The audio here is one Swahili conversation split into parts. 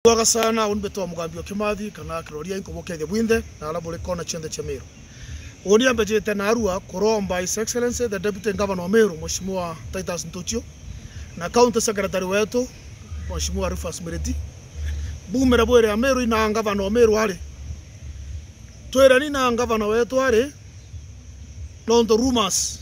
Waga sana unbeto Mugambi Kimathi kana Kiroria inkoboke the winde na alabole kona chende cha Meru. Oni ambejete na arua kuromba His Excellency the Deputy Governor wa Meru Mheshimiwa Titus Ntochio na County Secretary wetu Mheshimiwa Rufus Mereti. Bumera bwere ya Meru ina Governor wa Meru hali. Twera nina Governor wetu hali. Nondo rumors.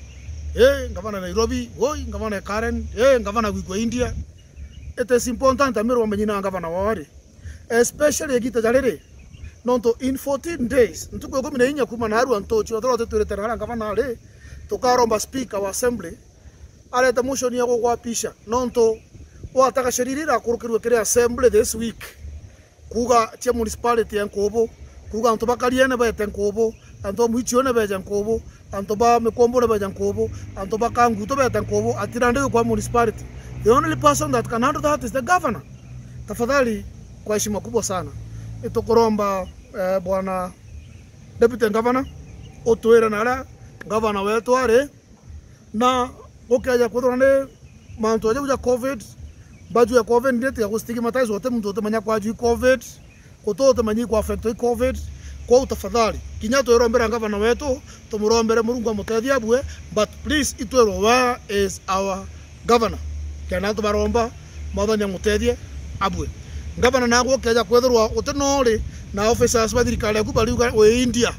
Governor Nairobi, Governor Karen, Governor Wigwa India. It is important that Meru wamenyina Governor wawari. Especially egita jalere. Nonto in 14 days. Ntuko komina inya kuma na Arua Ntochio throte tuletera Governor ale. Tukaromba speaker wa assembly. Aleta motion ya kuapisha. Nonto wataka sheririra kurukirwe kire assembly this week. Kuga tia municipality yankobo. Kuga anto bakaliene ba yankobo. Anto muichione ba yankobo. Anto ba mekombo ba yankobo. Anto ba kangu to ba yankobo. Atirande kwa municipality. The only person that can handle that is the governor. Tafadhali kwa heshima kubwa sana. Ito kuromba bwana Deputy Governor otuera nala governor wetu are na okaja kudrone manto aja COVID baju ya COVID ndete ya kustigmatize wote mtu wote manya kwa juu COVID kutote manyi kwa affect COVID kwa tafadhali kinyato erombera governor wetu tumurombere murungu amutethia abwe but please itwero wa is our governor kana tubaromba mathanya mutethie abwe Governor nago keja kwethirwa utenore na officers ba thirikari yaku bari we India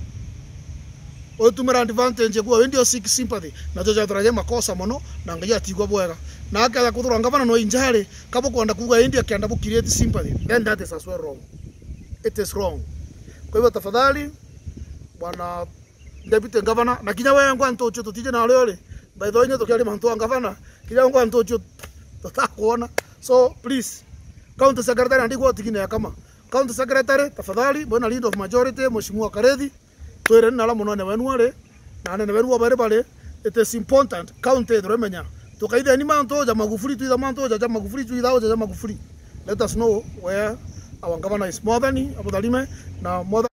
otumira advantage kwa India seek sympathy na joja turaje makosa mono na ngaja tigwa bwega na akaja kuthurwa Governor no injare kabo kwenda kuga India kenda bu create sympathy then that is as well wrong. It is wrong. Kwa hivyo tafadhali bwana Deputy Governor na kinya wewe Ntochio tutije na leo by the way tukali manto Governor kinya wewe Ntochio tutakuona so please County Secretary andiko tikine ya kama County Secretary tafadhali bwana leader of majority Mheshimiwa Karethi twere nala munone wenware na nene weru bare it is important county remenya tukaide ni manto ja Magufuli tu manto ja Magufuli tu ja Magufuli let us know where our governor is more than abudalime na more